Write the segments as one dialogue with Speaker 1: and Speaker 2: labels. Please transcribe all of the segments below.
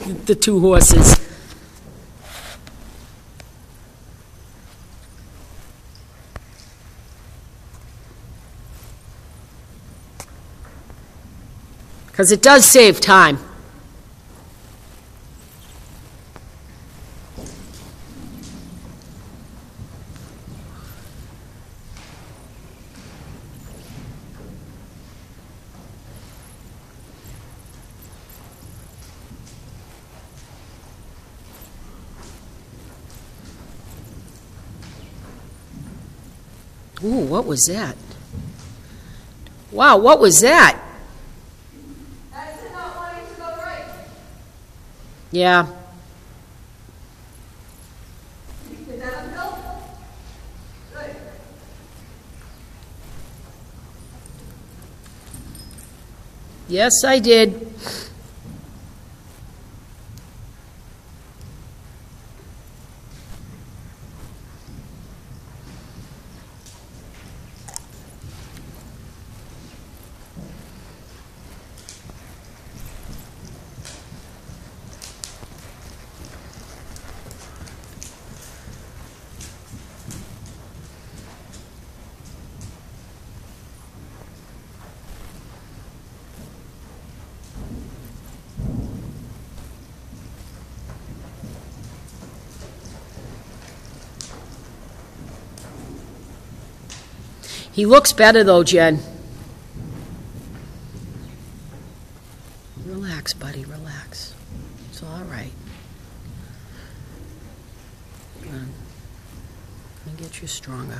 Speaker 1: the two horses. Because it does save time. Ooh, what was that? Wow, what was that?
Speaker 2: That's it not wanting to go right.
Speaker 1: Yeah.
Speaker 2: Is that uphill? Good.
Speaker 1: Yes, I did. He looks better, though, Jen. Relax, buddy, relax. It's all right. Come on. Let me get you stronger.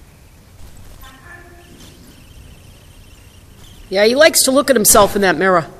Speaker 1: Yeah, he likes to look at himself in that mirror.